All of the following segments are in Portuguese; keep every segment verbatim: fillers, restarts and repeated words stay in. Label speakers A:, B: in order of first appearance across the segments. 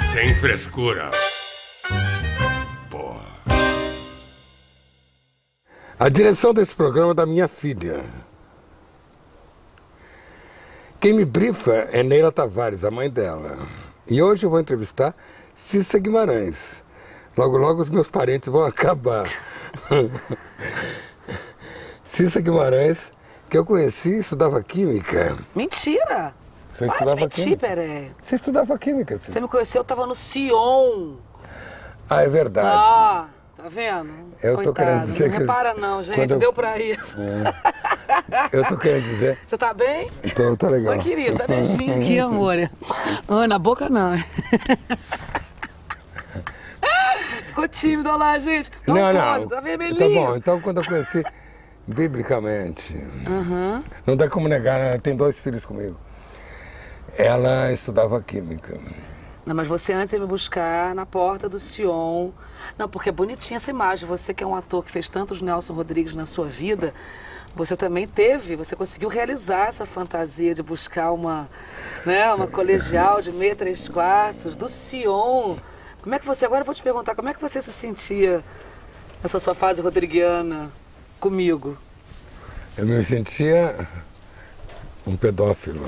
A: Sem frescura. Porra. A direção desse programa é da minha filha. Quem me brifa é Neila Tavares, a mãe dela. E hoje eu vou entrevistar Cissa Guimarães. Logo, logo os meus parentes vão acabar. Cissa Guimarães, que eu conheci, estudava Química.
B: Mentira!
A: Você
B: Para de
A: estudava
B: mentir,
A: Química?
B: Pereira.
A: Você estudava Química, Cissa.
B: Você me conheceu, eu tava no Sion.
A: Ah, é verdade.
B: Ah, tá vendo?
A: Eu tô
B: Coitado,
A: querendo dizer
B: não
A: que-
B: repara não, gente,
A: quando eu-
B: deu pra isso.
A: Eu tô querendo dizer...
B: Você tá bem?
A: Então, tá legal.
B: Oi, querido, dá beijinho aqui, amor. Ah, na boca não. Ficou tímido, olha lá, gente. Não,
A: Não,
B: pode,
A: não.
B: tá vermelhinho.
A: Tá bom, então quando eu conheci, biblicamente,
B: Uhum.
A: não dá como negar, né? Tem dois filhos comigo. Ela estudava Química.
B: Não, mas você antes ia me buscar na porta do Sion. Não, porque é bonitinha essa imagem. Você que é um ator que fez tantos Nelson Rodrigues na sua vida, você também teve, você conseguiu realizar essa fantasia de buscar uma, né, uma colegial de meia, três quartos, do Sion. Como é que você, agora eu vou te perguntar, como é que você se sentia nessa sua fase rodriguiana comigo?
A: Eu me sentia um pedófilo.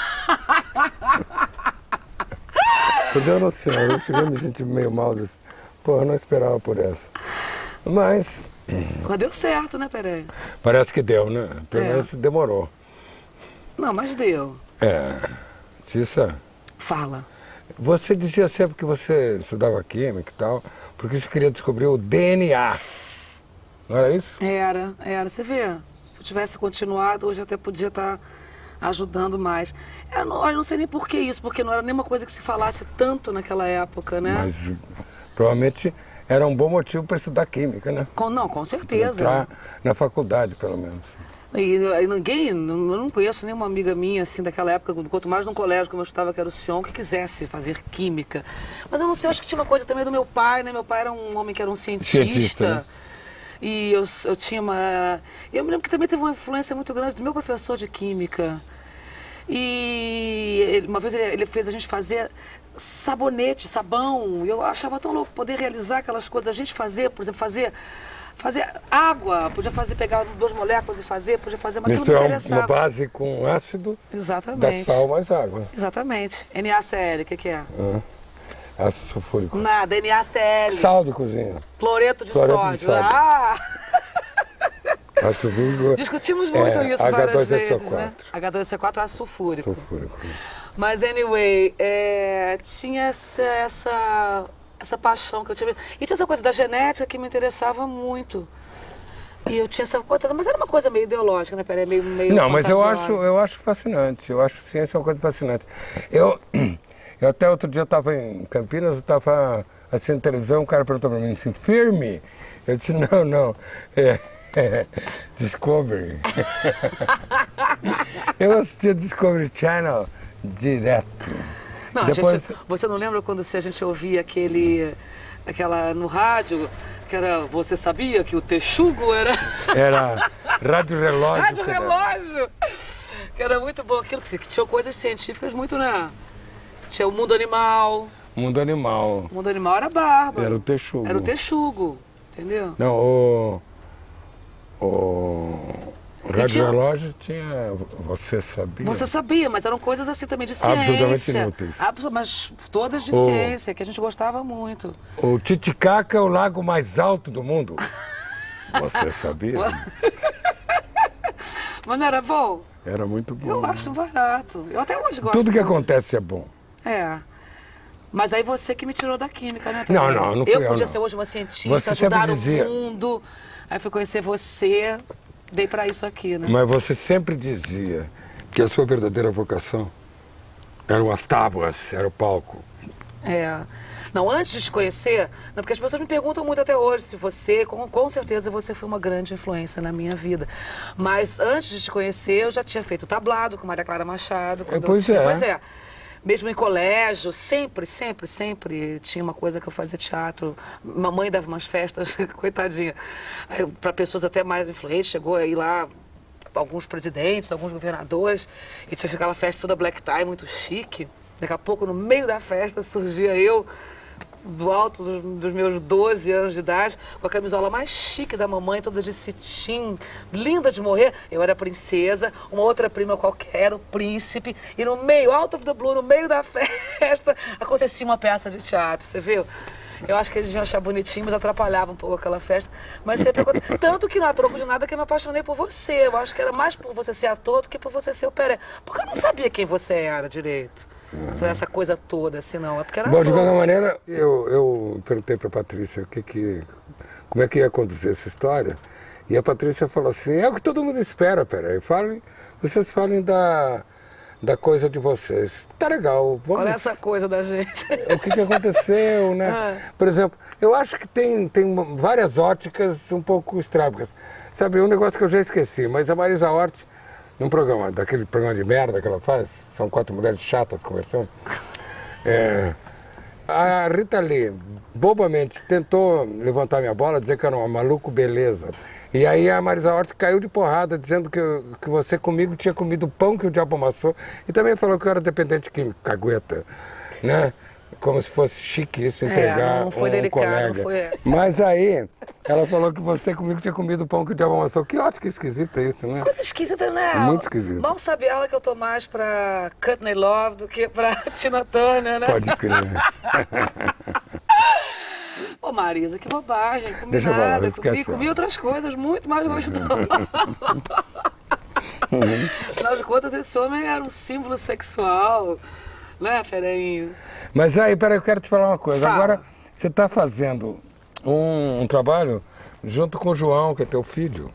A: Quando eu não sei, eu cheguei a me sentir meio mal. Disse, pô, eu não esperava por essa. Mas
B: Mas deu certo, né, Pereira?
A: parece que deu, né? Pelo
B: É.
A: menos demorou.
B: Não, mas deu.
A: É, Cissa,
B: Fala.
A: você dizia sempre que você estudava Química e tal, porque você queria descobrir o D N A. Não era isso?
B: Era, era. Você vê, se eu tivesse continuado, hoje eu até podia estar ajudando mais. Eu não, eu não sei nem por que isso, porque não era nenhuma coisa que se falasse tanto naquela época, né?
A: Mas provavelmente era um bom motivo para estudar Química, né?
B: Com, não, com certeza.
A: Entrar na faculdade, pelo menos.
B: E, e ninguém, não- eu não conheço nenhuma amiga minha, assim, daquela época, quanto mais num colégio como eu estudava, que era o Sion, que quisesse fazer química. Mas eu não sei, eu acho que tinha uma coisa também do meu pai, né? Meu pai era um homem que era um cientista.
A: Cientista, né?
B: E eu, eu tinha uma... Eu me lembro que também teve uma influência muito grande do meu professor de química. E ele- uma vez ele, ele fez a gente fazer sabonete, sabão. E eu achava tão louco poder realizar aquelas coisas. A gente fazer, por exemplo, fazer... Fazer água, podia fazer, pegar duas moléculas e fazer, podia fazer, mas aquilo me
A: Misturar
B: interessava.
A: uma base com ácido, dá
B: Exatamente.
A: sal mais água.
B: Exatamente. N A C L, o que, que é?
A: Ah, ácido sulfúrico.
B: Nada, N A C L.
A: Sal de cozinha.
B: Cloreto de
A: Cloreto de
B: sódio.
A: sódio.
B: Ah!
A: Ácido sulfúrico.
B: Discutimos muito
A: É,
B: isso
A: H
B: várias
A: dois S O
B: vezes, né?
A: quatro.
B: H dois S O quatro é ácido sulfúrico.
A: Sulfúrico.
B: Mas, anyway, é, tinha essa, essa, essa paixão que eu tive. E tinha essa coisa da genética que me interessava muito. E eu tinha essa coisa, mas era uma coisa meio ideológica, né? Peraí, meio, meio
A: Não, mas eu acho,
B: fantasiosa.
A: eu acho fascinante. Eu acho ciência uma coisa fascinante. Eu, eu até outro dia eu estava em Campinas, eu estava assistindo televisão, um cara perguntou para mim assim, firme? Eu disse, não, não, é, é Discovery. Eu assistia Discovery Channel direto.
B: Não, a
A: Depois,
B: gente- você não lembra quando se a gente ouvia aquele, aquela no rádio, que era, você sabia que o texugo era
A: era rádio relógio.
B: rádio relógio? Que era muito bom, aquilo que, que tinha coisas científicas muito, né? Tinha o mundo animal,
A: Mundo animal.
B: o mundo animal era bárbaro.
A: Era o texugo.
B: Era o texugo, entendeu?
A: Não, o, o rádio
B: tinha-
A: relógio tinha, você sabia?
B: Você sabia, mas eram coisas assim também de ciência.
A: Absolutamente inúteis.
B: Abso- mas todas de
A: O-
B: ciência, que a gente gostava muito.
A: O Titicaca é o lago mais alto do mundo. Você sabia?
B: Mas não era bom?
A: Era muito bom.
B: Eu acho barato. Eu até hoje gosto.
A: Tudo que
B: muito.
A: acontece é bom.
B: É. Mas aí você que me tirou da química, né?
A: Não,
B: Pereira?
A: não, não fui
B: eu
A: eu,
B: podia
A: não.
B: ser hoje uma cientista,
A: Você sempre
B: ajudar
A: dizia-
B: o mundo. Aí fui conhecer você, dei pra isso aqui, né?
A: Mas você sempre dizia que a sua verdadeira vocação eram as tábuas, era o palco.
B: É. Não, antes de te conhecer, não, porque as pessoas me perguntam muito até hoje se você, com, com certeza você foi uma grande influência na minha vida. Mas antes de te conhecer, eu já tinha feito tablado com Maria Clara Machado. quando eu
A: pois
B: tinha-
A: é.
B: Pois é. Mesmo em colégio, sempre, sempre, sempre tinha uma coisa que eu fazia teatro. Mamãe dava umas festas, coitadinha, para pessoas até mais influentes. Chegou aí lá alguns presidentes, alguns governadores, e tinha aquela festa toda black tie, muito chique. Daqui a pouco, no meio da festa, surgia eu, do alto dos, dos meus doze anos de idade, com a camisola mais chique da mamãe, toda de cetim, linda de morrer. Eu era a princesa, uma outra prima qualquer era o príncipe, e no meio, out of the blue, no meio da festa, acontecia uma peça de teatro, você viu? Eu acho que eles iam achar bonitinho, mas atrapalhava um pouco aquela festa. Mas sempre aconteceu. Tanto que não há troco de nada que eu me apaixonei por você. Eu acho que era mais por você ser ator do que por você ser o Pelé. Porque eu não sabia quem você era direito. Uhum. Só essa coisa toda, assim, não. É porque era
A: Bom,
B: ator.
A: de qualquer maneira, eu, eu perguntei para a Patrícia o que que, como é que ia conduzir essa história. E a Patrícia falou assim, é o que todo mundo espera, Pelé. Falem, vocês falem da... da coisa de vocês. Tá legal. Vamos...
B: Olha essa coisa da gente.
A: O que, que aconteceu, né? Ah. Por exemplo, eu acho que tem, tem várias óticas um pouco estrábicas. Sabe, um negócio que eu já esqueci, mas a Marisa Hort, num programa, daquele programa de merda que ela faz, são quatro mulheres chatas conversando, é, a Rita Lee, bobamente, tentou levantar minha bola, dizer que era um maluco beleza. E aí a Marisa Hort caiu de porrada, dizendo que, que você comigo tinha comido o pão que o diabo amassou. E também falou que eu era dependente químico, cagueta, né? Como se fosse chique isso, entregar
B: é, não foi
A: um
B: delicado,
A: colega.
B: Não foi...
A: Mas aí, ela falou que você comigo tinha comido o pão que o diabo amassou. Que ótimo, que esquisito isso, né?
B: Coisa esquisita, né?
A: Muito esquisito.
B: Mal sabe ela que eu tô mais pra Courtney Love do que pra Tina Turner, né?
A: Pode crer.
B: Ô Marisa, que bobagem, comi
A: Deixa
B: nada,
A: eu falar,
B: comi, comi outras coisas muito mais gostosas. Uhum. Afinal de contas, esse homem era um símbolo sexual, né, Fereinho?
A: Mas aí, peraí, eu quero te falar uma coisa.
B: Fala.
A: Agora, você está fazendo um, um trabalho junto com o João, que é teu filho.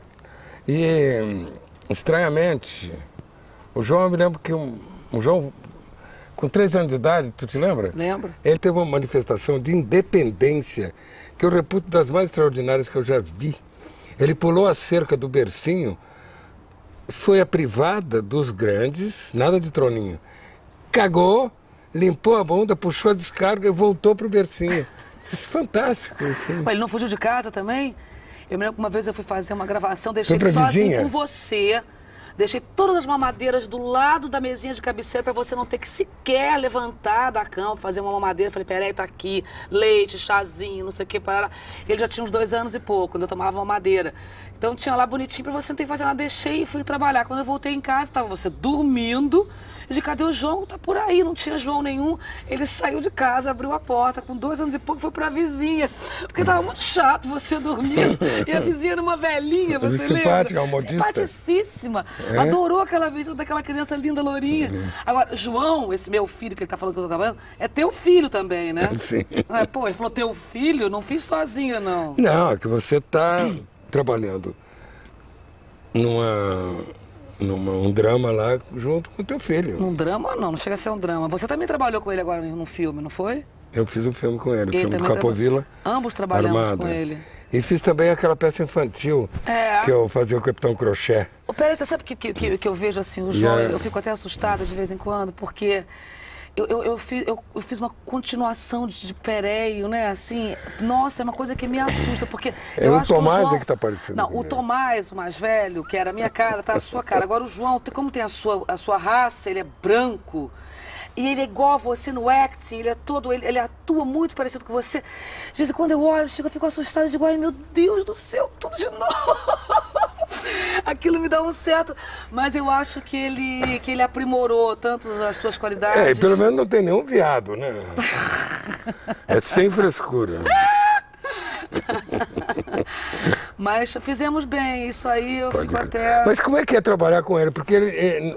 A: E, estranhamente, o João, eu me lembro que um, o João... Com três anos de idade, tu te lembra?
B: Lembro.
A: Ele teve uma manifestação de independência que eu reputo das mais extraordinárias que eu já vi. Ele pulou a cerca do bercinho, foi a privada dos grandes, nada de troninho. Cagou, limpou a bunda, puxou a descarga e voltou pro bercinho. Fantástico. Assim.
B: Mas ele não fugiu de casa também? Eu me lembro que uma vez eu fui fazer uma gravação, deixei ele sozinho com você. Deixei todas as mamadeiras do lado da mesinha de cabeceira para você não ter que sequer levantar da cama, fazer uma mamadeira. Falei, peraí, tá aqui, leite, chazinho, não sei o que, para. Ele já tinha uns dois anos e pouco, quando eu tomava mamadeira. Então tinha lá bonitinho para você não ter que fazer nada. Deixei e fui trabalhar. Quando eu voltei em casa, tava você dormindo. E de cadê o João? Tá por aí, não tinha João nenhum. Ele saiu de casa, abriu a porta, com dois anos e pouco, foi pra vizinha. Porque tava muito chato você dormindo. E a vizinha era uma velhinha, você lembra?
A: Simpática, modista.
B: Simpaticíssima. É? Adorou aquela visita daquela criança linda, lourinha. Uhum. Agora, João, esse meu filho que ele tá falando que eu tô trabalhando, é teu filho também, né?
A: Sim.
B: É, pô, ele falou teu filho, não fiz sozinha, não.
A: Não, é que você tá trabalhando numa... Numa, um drama lá junto com o teu filho.
B: Um drama não, não chega a ser um drama. Você também trabalhou com ele agora num filme, não foi?
A: Eu fiz um filme com ele, o
B: ele
A: filme do Capovilla.
B: Traba... Ambos trabalhamos Armada. com ele.
A: E fiz também aquela peça infantil,
B: é.
A: que eu fazia o Capitão Crochê.
B: Ô, Pérez, você sabe que, que, que, que eu vejo assim, o João, yeah. eu fico até assustada de vez em quando, porque... Eu, eu, eu, fiz, eu, eu fiz uma continuação de, de Pereio, né? Assim, nossa, é uma coisa que me assusta, porque
A: é
B: eu
A: o
B: acho
A: Tomás
B: que o João...
A: é que tá parecendo.
B: Não, o Tomás, o mais velho, que era a minha cara, tá a sua cara. Agora o João, como tem a sua, a sua raça, ele é branco. E ele é igual a você no acting, ele é todo, ele, ele atua muito parecido com você. De vez em quando eu olho, chego, eu fico assustada e digo, ai meu Deus do céu, tudo de novo. Aquilo me dá um certo, mas eu acho que ele, que ele aprimorou tanto as suas qualidades.
A: É, e pelo menos não tem nenhum viado, né? É sem frescura.
B: Mas fizemos bem, isso aí eu
A: Pode
B: fico
A: ir.
B: até...
A: Mas como é que é trabalhar com ele? Porque ele... ele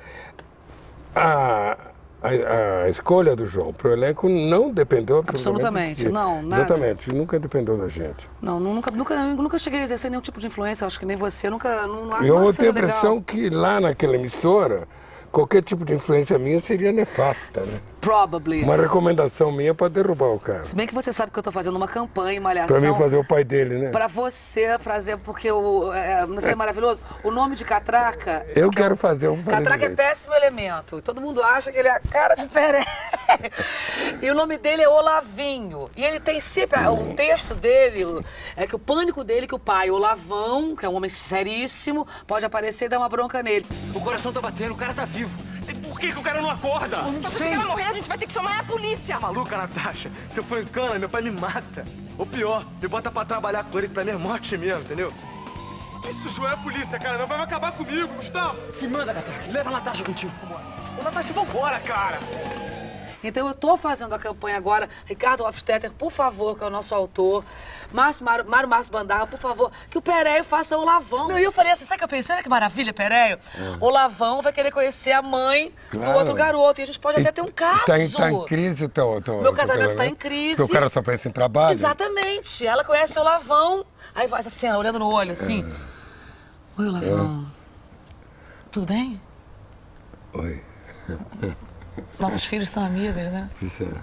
A: a, a, a escolha do João pro elenco não dependeu absolutamente,
B: absolutamente de, não, nada.
A: Exatamente, nunca dependeu da gente.
B: Não, nunca, nunca, nunca cheguei a exercer nenhum tipo de influência, acho que nem você, nunca... Não, não
A: eu tenho a impressão legal. que lá naquela emissora, qualquer tipo de influência minha seria nefasta, né?
B: Probably.
A: Uma recomendação minha para derrubar o cara.
B: Se bem que você sabe que eu tô fazendo uma campanha, uma malhação...
A: Pra mim fazer o pai dele, né?
B: Pra você fazer, porque o... É, não sei, é maravilhoso? O nome de Catraca...
A: Eu quero fazer um...
B: Catraca é péssimo elemento. Todo mundo acha que ele é a cara de Pelé. E o nome dele é Olavinho. E ele tem sempre... O texto dele é que o pânico dele, que o pai, Olavão, que é um homem seríssimo, pode aparecer e dar uma bronca nele.
C: O coração tá batendo, o cara tá vivo. Por que, que o cara não acorda?
D: Só que se ela morrer, a gente vai ter que chamar a polícia.
C: Tá maluca, Natasha? Se eu for em cana, meu pai me mata. Ou pior, me bota pra trabalhar com ele, pra minha morte mesmo, entendeu? Isso, João, é a polícia, cara. Meu pai vai acabar comigo, Gustavo. Se manda, Catraca. Leva a Natasha contigo. Vambora. Ô, Natasha, vambora, cara.
B: Então eu tô fazendo a campanha agora. Ricardo Hofstetter, por favor, que é o nosso autor. Márcio, Mário, Mário Márcio Bandarra, por favor, que o Péréio faça o Lavão. Não, e eu falei assim, sabe o que eu pensei? Olha que maravilha, Péréio. Uhum. O Lavão vai querer conhecer a mãe claro. do outro garoto. E a gente pode e, até ter um caso.
A: Tá em, tá em crise o teu, teu
B: Meu casamento tá em crise.
A: Porque o cara só pensa em trabalho.
B: Exatamente. Ela conhece o Lavão. Aí vai essa cena, olhando no olho, assim. É. Oi, Lavão. É. Tudo bem?
A: Oi.
B: Nossos filhos são amigos, né?
A: Isso é.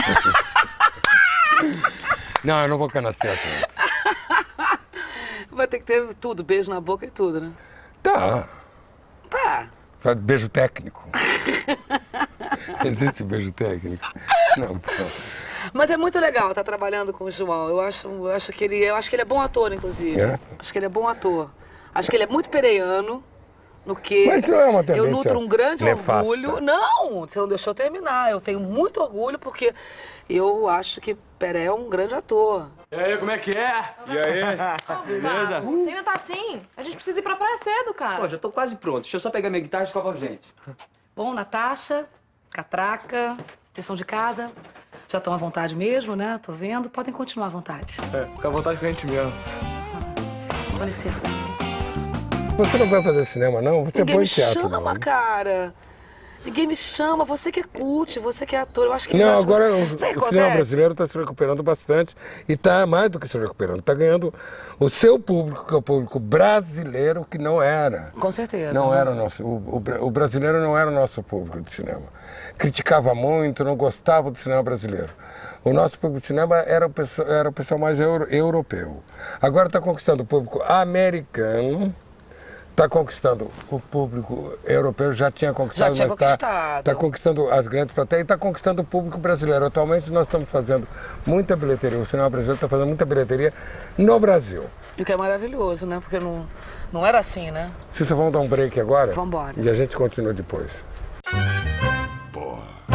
A: Não, eu não vou canastar.
B: Vai ter que ter tudo, beijo na boca e tudo, né?
A: Tá.
B: Tá.
A: Beijo técnico. Existe beijo técnico? Não, pô.
B: Mas é muito legal estar trabalhando com o João. Eu acho, eu acho que ele, eu acho que ele é bom ator, inclusive. É? Acho que ele é bom ator. Acho que ele é muito pereiano. No que
A: Mas não é uma
B: eu nutro um grande
A: nefasta.
B: orgulho. Não, você não deixou eu terminar. Eu tenho muito orgulho porque eu acho que Peré é um grande ator.
C: E aí, como é que é? E aí?
D: Oh, beleza? Você ainda tá assim? A gente precisa ir pra praia cedo, cara.
E: Pô, já tô quase pronto. Deixa eu só pegar minha guitarra e escovar gente.
B: Bom, Natasha, Catraca, vocês estão de casa. Já estão à vontade mesmo, né? Tô vendo. Podem continuar à vontade.
C: É, fica à vontade com a gente mesmo.
B: Com licença.
A: Você não vai fazer cinema, não? Você
B: Ninguém
A: põe
B: me
A: teatro,
B: chama,
A: não, né?
B: cara. Ninguém me chama. Você que é cult, você que é ator. Eu acho que...
A: Não, agora
B: você...
A: o,
B: Sabe
A: o cinema brasileiro está se recuperando bastante e está mais do que se recuperando. Está ganhando o seu público, que é o público brasileiro, que não era.
B: Com certeza.
A: Não
B: né?
A: era o nosso... O, o, o brasileiro não era o nosso público de cinema. Criticava muito, não gostava do cinema brasileiro. O nosso público de cinema era o pessoal, era o pessoal mais euro, europeu. Agora está conquistando o público americano. Está conquistando o público europeu, já tinha conquistado,
B: já tinha
A: mas
B: está
A: tá conquistando as grandes plateias e está conquistando o público brasileiro. Atualmente nós estamos fazendo muita bilheteria, o cinema brasileiro está fazendo muita bilheteria no Brasil.
B: O que é maravilhoso, né? Porque não, não era assim, né?
A: Se vocês vão dar um break agora?
B: Vamos embora.
A: E a gente continua depois. Porra.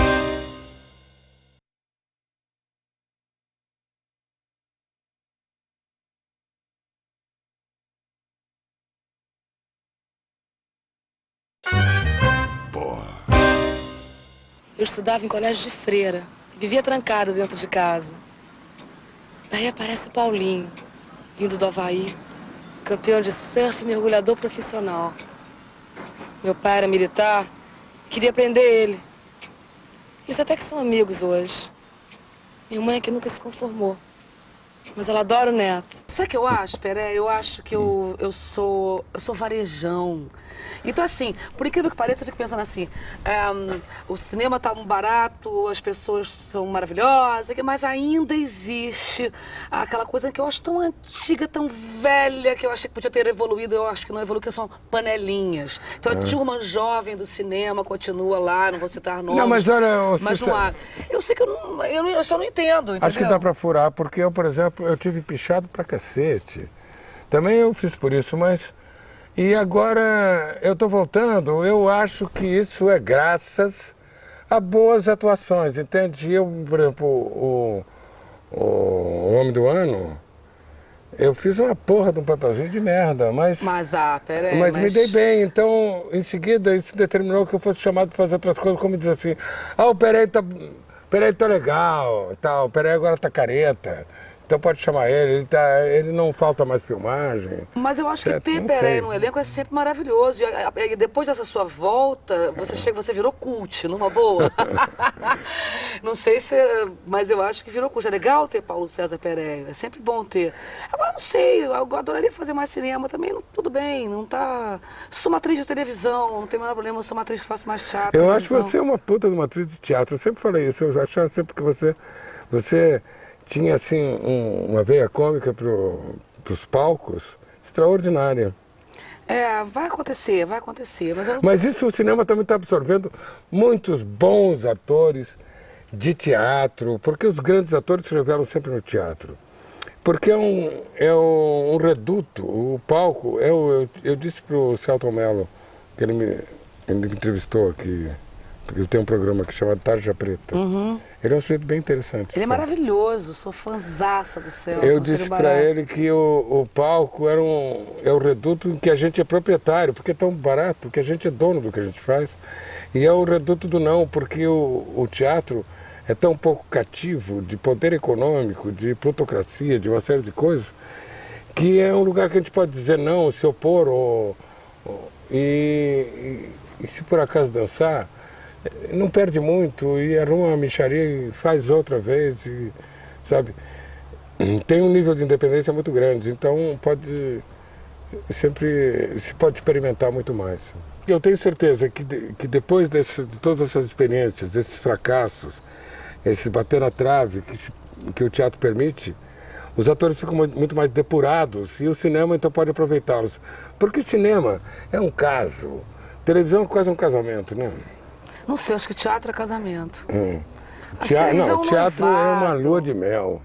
B: Eu estudava em colégio de freira e vivia trancada dentro de casa. Daí aparece o Paulinho, vindo do Havaí, campeão de surf e mergulhador profissional. Meu pai era militar e queria prender ele. Eles até que são amigos hoje. Minha mãe é que nunca se conformou. Mas ela adora o neto. Sabe o que eu acho, Peré? Eu acho que eu, eu sou eu sou varejão. Então, assim, por incrível que pareça, eu fico pensando assim, um, o cinema tá um barato, as pessoas são maravilhosas, mas ainda existe aquela coisa que eu acho tão antiga, tão velha, que eu achei que podia ter evoluído, eu acho que não evoluiu, que são panelinhas. Então, a turma jovem do cinema continua lá, não vou citar nomes.
A: Não, mas olha...
B: Mas não há. Eu sei que eu, não, eu, não, eu só não entendo, entendeu?
A: Acho que dá pra furar, porque eu, por exemplo, eu tive pichado pra cacete. Também eu fiz por isso, mas... E agora eu estou voltando, eu acho que isso é graças a boas atuações, entende? Eu, por exemplo, o, o, o Homem do Ano, eu fiz uma porra de um papelzinho de merda, mas... Mas, ah, peraí, mas... Mas me dei bem, então, em seguida, isso determinou que eu fosse chamado para fazer outras coisas, como dizer assim, ah, o Peré tá, Peré tá legal, tal, o Peré agora tá careta. Então pode chamar ele, ele, tá, ele não falta mais filmagem. Mas eu acho certo? que ter Peré no elenco é sempre maravilhoso. E, e depois dessa sua volta, você chega, você virou cult, numa boa. Não sei se... Mas eu acho que virou cult. É legal ter Paulo César Peré, é sempre bom ter. Agora, não sei, eu adoraria fazer mais cinema também. Não, tudo bem, não tá... Sou uma atriz de televisão, não tem o menor problema, eu sou uma atriz que faço mais teatro. Eu acho você uma puta de uma atriz de teatro, eu sempre falei isso. Eu acho sempre que você... você tinha, assim, um, uma veia cômica para os palcos extraordinária. É, vai acontecer, vai acontecer. Mas, eu... mas isso o cinema também está absorvendo muitos bons atores de teatro, porque os grandes atores se revelam sempre no teatro. Porque é um, é um, um reduto, o palco, eu, eu, eu disse para o Celton Mello, que ele me, ele me entrevistou aqui Ele tem um programa que chama Tarja Preta.
B: Uhum.
A: Ele é um sujeito bem interessante.
B: Ele é
A: sabe?
B: maravilhoso, sou fãzaça do Celton.
A: Eu disse para ele que o, o palco era um, é o reduto em que a gente é proprietário, porque é tão barato, que a gente é dono do que a gente faz. E é o reduto do não, porque o, o teatro é tão pouco cativo de poder econômico, de plutocracia, de uma série de coisas, que é um lugar que a gente pode dizer não, se opor, ou, ou, e, e, e se por acaso dançar, não perde muito e arruma uma mixaria e faz outra vez, e, sabe? Tem um nível de independência muito grande, então pode sempre se pode experimentar muito mais. Eu tenho certeza que, que depois desse, de todas essas experiências, desses fracassos, esse bater na trave que, se, que o teatro permite, os atores ficam muito mais depurados e o cinema então pode aproveitá-los. Porque cinema é um caso, televisão é quase um casamento, né?
B: Não sei, acho que teatro é casamento.
A: Hum.
B: Acho
A: Tea...
B: que
A: Não,
B: é um
A: teatro é uma
B: noivado.
A: lua de mel.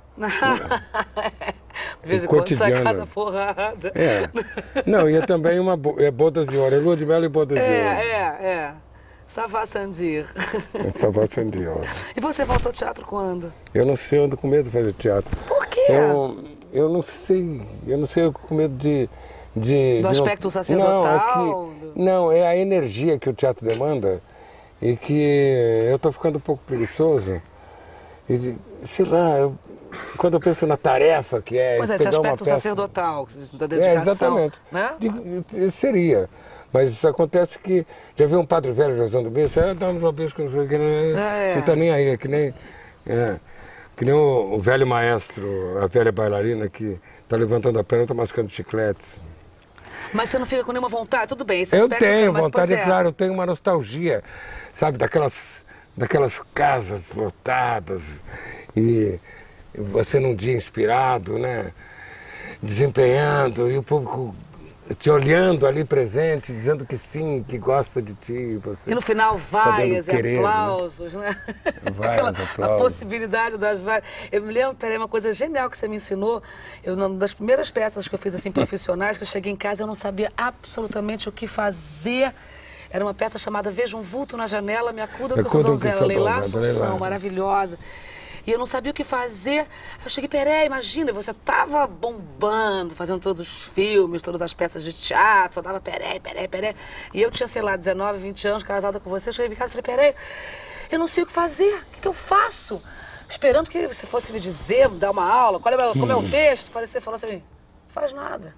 B: De vez em
A: O
B: quando sai
A: cotidiano.
B: cada porrada.
A: É. Não, e é também uma bo... é bodas de ouro, é lua de mel e bodas de ouro.
B: É, é, é. Savá Sandir.
A: É salvação de ouro.
B: E você voltou ao teatro quando?
A: Eu não sei, eu ando com medo de fazer teatro.
B: Por quê?
A: Eu, eu não sei, eu não sei, eu ando com medo de... de
B: Do
A: de
B: aspecto
A: não...
B: sacerdotal?
A: Não, é que... não, é a energia que o teatro demanda e que eu estou ficando um pouco preguiçoso. E, sei lá, eu... quando eu penso na tarefa que é
B: Pois é, esse
A: pegar uma
B: aspecto
A: peça...
B: sacerdotal, da
A: É,
B: dedicação.
A: exatamente.
B: Né?
A: De- seria. Mas isso acontece que... Já viu um padre velho rezando missa? Ah, dá-nos uma bisca, não sei o que, né?
B: É.
A: Não está nem aí, é que nem... É, que nem o, o velho maestro, a velha bailarina que está levantando a perna e está mascando chicletes.
B: Mas você não fica com nenhuma vontade? Tudo bem, esse
A: Eu
B: aspecto...
A: tenho
B: mas,
A: vontade,
B: pois
A: é claro, eu tenho uma nostalgia, sabe, daquelas, daquelas casas lotadas e você num dia inspirado, né, desempenhando e o público te olhando ali presente, dizendo que sim, que gosta de ti. Você
B: E no final, vaias e
A: querer,
B: aplausos, né?
A: Vaias,
B: Aquela-
A: aplausos.
B: A possibilidade das vaias. Eu me lembro, peraí, uma coisa genial que você me ensinou. Eu, uma das primeiras peças que eu fiz, assim, profissionais, que eu cheguei em casa, eu não sabia absolutamente o que fazer. Era uma peça chamada Veja um Vulto na Janela, Me Acuda que eu sou
A: Acuda que eu
B: donzela,
A: sou
B: Leilá
A: donzela,
B: Assunção,
A: Leilá.
B: maravilhosa. E eu não sabia o que fazer. Aí eu cheguei, peraí, imagina, você tava bombando, fazendo todos os filmes, todas as peças de teatro, só dava peraí, peraí, peraí. E eu tinha, sei lá, dezenove, vinte anos, casada com você, eu cheguei em casa e falei, peraí, eu não sei o que fazer, o que, que eu faço? Esperando que você fosse me dizer, me dar uma aula, qual é, o- como é o texto, fazer, você falou assim, não faz nada.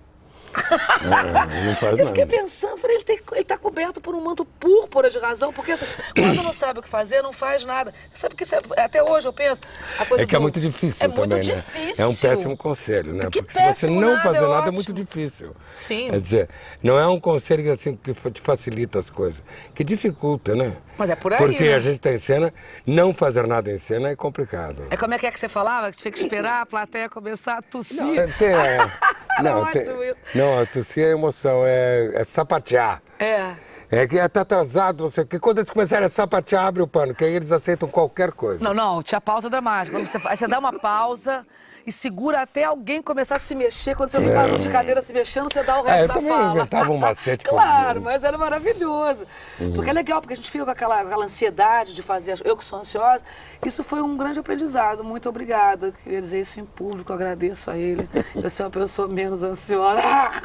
A: É, não faz
B: Eu fiquei
A: nada.
B: pensando, falei, ele, tem, ele tá coberto por um manto púrpura de razão, porque assim, quando não sabe o que fazer, não faz nada. Sabe que isso é- até hoje eu penso. A coisa
A: É que é
B: do-
A: muito difícil
B: é
A: também,
B: muito
A: né?
B: difícil.
A: É um péssimo conselho, né?
B: Que
A: Porque se você
B: péssimo
A: não
B: nada,
A: fazer
B: é
A: nada é
B: ótimo.
A: muito difícil.
B: Sim.
A: Quer dizer, não é um conselho assim que fa- te facilita as coisas, que dificulta, né?
B: Mas é por aí,
A: Porque
B: né?
A: a gente está em cena, não fazer nada em cena é complicado.
B: É como é que é que você falava? Que tinha que esperar a plateia começar a tossir.
A: Não, é, tem, é, não,
B: ótimo
A: tem-
B: isso.
A: não, a tossir é emoção, é, é sapatear.
B: É.
A: É que tá atrasado, não sei o quê. Quando eles começarem a sapatear, abre o pano, que aí eles aceitam qualquer coisa.
B: Não, não, tinha pausa dramática. Quando você, aí você dá uma pausa e segura até alguém começar a se mexer. Quando você vê barulho de cadeira se mexendo, você dá o resto
A: É, eu
B: da
A: também
B: fala.
A: inventava um macete com
B: Claro,
A: aquilo.
B: mas era maravilhoso. Porque é legal, porque a gente fica com aquela, aquela ansiedade de fazer. as- Eu que sou ansiosa, isso foi um grande aprendizado. Muito obrigada. Queria dizer isso em público, agradeço a ele. Eu sou uma pessoa menos ansiosa.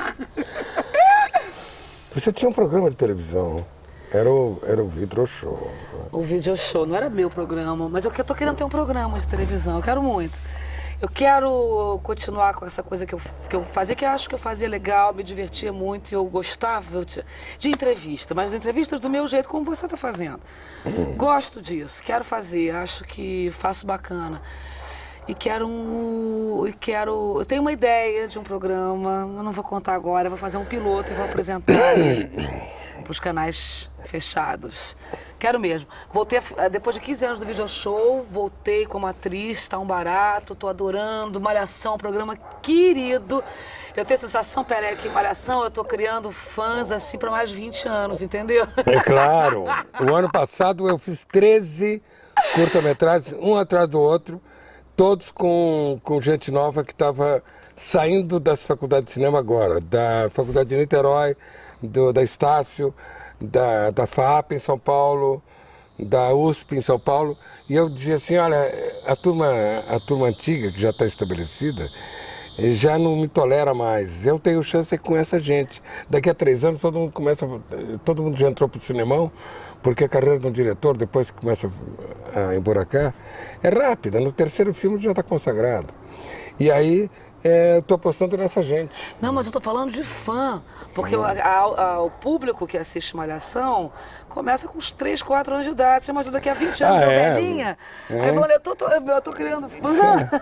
A: Você tinha um programa de televisão, era o, era o Vidro Show.
B: O video show não era meu programa, mas eu que- eu tô querendo ter um programa de televisão, eu quero muito. Eu quero continuar com essa coisa que eu, que eu fazia, que eu acho que eu fazia legal, me divertia muito, e eu gostava eu te- de entrevista, mas entrevistas do meu jeito, como você está fazendo. Gosto disso, quero fazer, acho que faço bacana. E quero um. E quero. Eu tenho uma ideia de um programa, eu não vou contar agora, eu vou fazer um piloto e vou apresentar para os canais fechados. Quero mesmo. Voltei, a- depois de quinze anos do video show, voltei como atriz, está um barato, estou adorando. Malhação, um programa querido. Eu tenho a sensação, peraí, que Malhação eu estou criando fãs assim para mais de vinte anos, entendeu?
A: É claro. O ano passado eu fiz treze curta-metragens, um atrás do outro, todos com, com gente nova que estava saindo das faculdades de cinema agora, da Faculdade de Niterói, do, da Estácio, da, da F A P em São Paulo, da U S P em São Paulo, e eu dizia assim, olha, a turma, a turma antiga, que já está estabelecida, já não me tolera mais. Eu tenho chance com essa gente. Daqui a três anos todo mundo começa, todo mundo já entrou para o cinemão, porque a carreira de um diretor, depois que começa a emburacar, é rápida. No terceiro filme já está consagrado. E aí é, eu estou apostando nessa gente.
B: Não, mas eu estou falando de fã, porque o, a, a, o público que assiste Malhação começa com uns três, quatro anos de idade. Você imagina daqui a vinte anos,
A: Ah,
B: eu
A: é?
B: velhinha.
A: É?
B: Aí eu tô, tô, eu tô criando fã.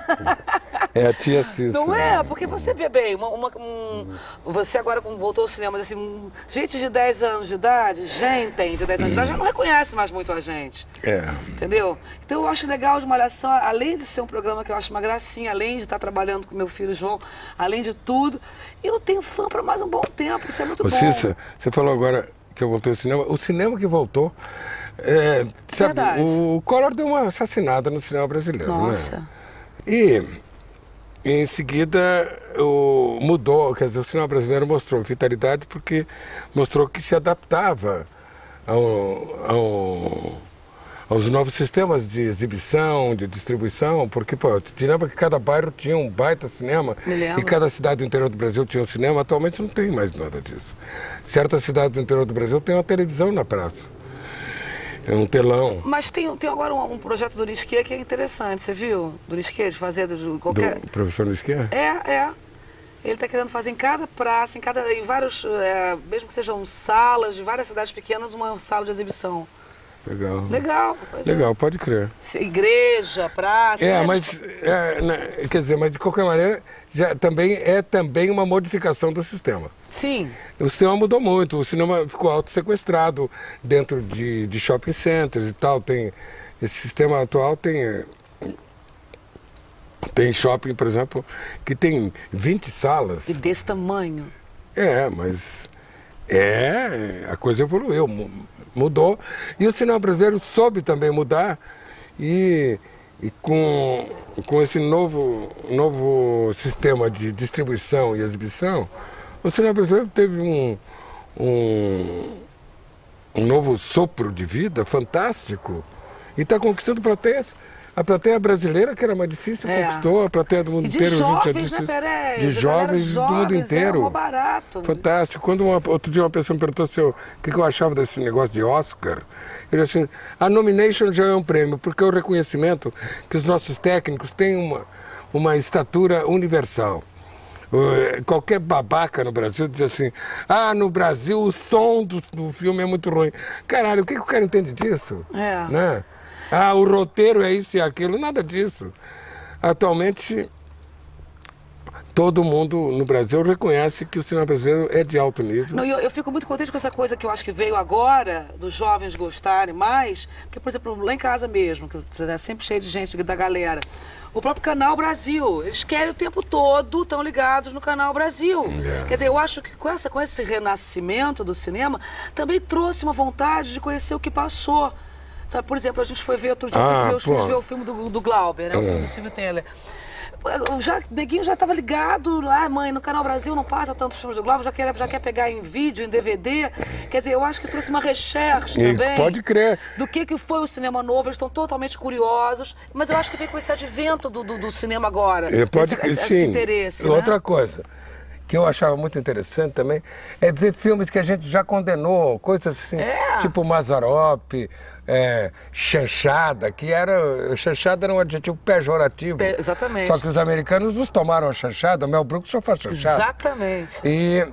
A: É a tia Cissa.
B: Não é? Porque você vê bem, uma, uma, um, você agora como voltou ao cinema, assim, um, gente de dez anos de idade, gente de dez anos de idade, já não reconhece mais muito a gente.
A: É.
B: Entendeu? Então eu acho legal de Malhação, além de ser um programa que eu acho uma gracinha, além de estar trabalhando com meu filho João, além de tudo, eu tenho fã para mais um bom tempo, isso é muito
A: Ô,
B: bom.
A: Cissa, você falou agora que eu voltei ao cinema. O cinema que voltou, é, sabe,
B: Verdade.
A: o Collor deu uma assassinada no cinema brasileiro,
B: Nossa.
A: né? E em seguida o, mudou, quer dizer, o cinema brasileiro mostrou vitalidade porque mostrou que se adaptava ao, ao, aos novos sistemas de exibição, de distribuição, porque, pô, te lembra que cada bairro tinha um baita cinema
B: Me lembro.
A: e cada cidade do interior do Brasil tinha um cinema. Atualmente não tem mais nada disso. Certas cidades do interior do Brasil têm uma televisão na praça. É um telão.
B: Mas tem, tem agora um, um projeto do Lisquet que é interessante, você viu? Do Lisquet, de fazer do, qualquer...
A: Do professor Lisquet?
B: É, é. Ele está querendo fazer em cada praça, em, cada, em vários, é, mesmo que sejam salas de várias cidades pequenas, uma sala de exibição.
A: Legal.
B: Legal. pois é.
A: Legal, pode crer.
B: Igreja, praça...
A: É,
B: né?
A: mas, é, né, quer dizer, mas de qualquer maneira, já também é também uma modificação do sistema.
B: Sim.
A: O sistema mudou muito, o cinema ficou auto-sequestrado dentro de, de shopping centers e tal. Tem, esse sistema atual tem, tem shopping, por exemplo, que tem vinte salas.
B: E desse tamanho.
A: É, mas é, a coisa evoluiu, mu- mudou. E o cinema brasileiro soube também mudar e, e com, com esse novo, novo sistema de distribuição e exibição, o cinema brasileiro teve um, um, um novo sopro de vida fantástico e está conquistando plateias. A plateia brasileira, que era mais difícil,
B: É.
A: conquistou. A plateia do mundo
B: E de
A: inteiro, a gente já
B: jovens,
A: disse
B: né,
A: isso.
B: Pérez?
A: De
B: A galera
A: jovens do mundo
B: jovens,
A: inteiro.
B: É mó barato.
A: Fantástico. Quando uma, outro dia uma pessoa me perguntou se eu, o que, que eu achava desse negócio de Oscar, eu disse assim, a nomination já é um prêmio, porque é o reconhecimento que os nossos técnicos têm uma, uma estatura universal. Uh, Qualquer babaca no Brasil diz assim, ah, no Brasil o som do, do filme é muito ruim. Caralho, o que, que o cara entende disso?
B: É.
A: Né? Ah, o roteiro é isso e aquilo, nada disso. Atualmente, todo mundo no Brasil reconhece que o cinema brasileiro é de alto nível.
B: Não, eu, eu fico muito contente com essa coisa que eu acho que veio agora, dos jovens gostarem mais, porque, por exemplo, lá em casa mesmo, que é sempre cheio de gente da galera, o próprio Canal Brasil, eles querem o tempo todo, estão ligados no Canal Brasil.
A: É.
B: Quer dizer, eu acho que com, essa, com esse renascimento do cinema, também trouxe uma vontade de conhecer o que passou. Sabe, por exemplo, a gente foi ver outro dia,
A: Ah,
B: meus
A: pô.
B: filhos ver o filme do, do Glauber, né, o filme do Silvio Teller. Eu Já, Neguinho já estava ligado lá, mãe, no Canal Brasil não passa tantos filmes do Globo, já quer, já quer pegar em vídeo, em D V D. Quer dizer, eu acho que trouxe uma recherche
A: E
B: também.
A: pode crer.
B: Do que, que foi o cinema novo, eles estão totalmente curiosos, mas eu acho que vem com esse advento do, do, do cinema agora.
A: É, pode,
B: esse, esse,
A: sim.
B: esse interesse. né?
A: Outra coisa que eu achava muito interessante também é ver filmes que a gente já condenou, coisas assim,
B: É.
A: tipo Mazzaropi, é, chanchada, que era. Chanchada era um adjetivo pejorativo.
B: Pe- exatamente.
A: Só que os americanos nos tomaram a chanchada, o Mel Brooks só faz chanchada.
B: Exatamente.
A: E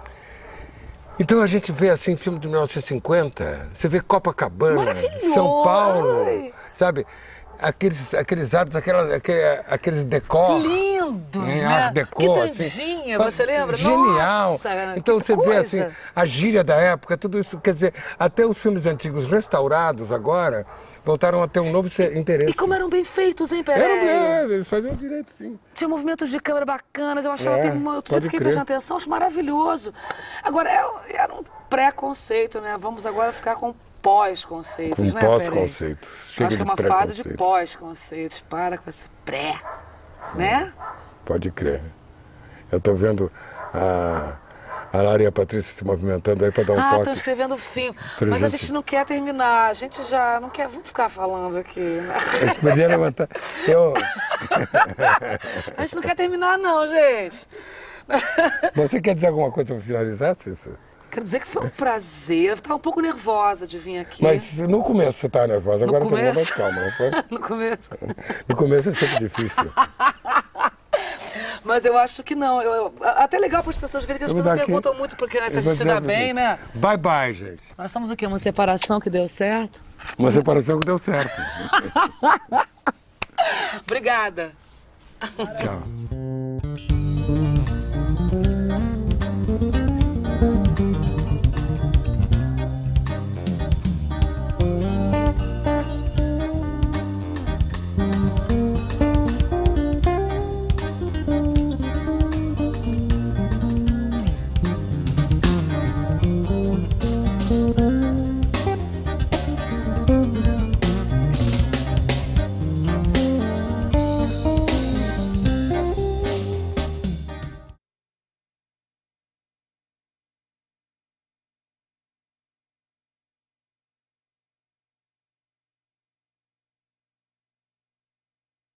A: então a gente vê assim filme de mil novecentos e cinquenta, você vê Copacabana,
B: Maravilhoso!
A: São Paulo,
B: Ai.
A: sabe? Aqueles, aqueles hábitos, aquelas, aquele, aqueles decor.
B: Lindos,
A: em
B: né?
A: Art Deco,
B: Quitandinha,
A: assim.
B: você lembra?
A: Genial.
B: Nossa,
A: então
B: que
A: você vê
B: coisa.
A: assim, a gíria da época, tudo isso, quer dizer, até os filmes antigos restaurados agora voltaram a ter um novo se- interesse.
B: E como eram bem feitos, hein,
A: Eram
B: Pereira?
A: bem, eles faziam direito, sim.
B: Tinha movimentos de câmera bacanas, eu achava
A: É,
B: que uma, eu
A: pode
B: fiquei
A: crer.
B: prestando atenção, acho maravilhoso. Agora, é- era um pré-conceito, né? Vamos agora ficar com pós-conceitos,
A: Com
B: né, Pereira?
A: pós-conceitos. Chega
B: Acho que é
A: de
B: uma fase de
A: preconceitos.
B: pós-conceitos, para com esse pré, né?
A: Pode crer. Eu estou vendo a, a Lara e a Patrícia se movimentando aí para dar um
B: Ah,
A: toque.
B: estão escrevendo o fim.
A: Pra
B: Mas a
A: gente-
B: gente não quer terminar. A gente já não quer. Vamos ficar falando aqui, né?
A: A gente podia levantar. Eu,
B: A gente não quer terminar, não, gente.
A: você quer dizer alguma coisa para finalizar, Cícero?
B: Quero dizer que foi um prazer. Eu estava um pouco nervosa de vir aqui.
A: Mas no começo você estava nervosa,
B: No
A: agora pegou mais
B: começo?
A: calma, não foi?
B: No começo.
A: No começo é sempre difícil.
B: Mas eu acho que não. Eu, eu- até legal para as pessoas verem que as
A: Eu vou
B: pessoas
A: dar aqui.
B: perguntam muito porque né, se a
A: Eu vou
B: gente se dá
A: dizer pra
B: bem,
A: você.
B: né?
A: Bye bye, gente.
B: Nós estamos o quê? Uma separação que deu certo?
A: Uma separação que deu certo.
B: Obrigada.
A: Tchau.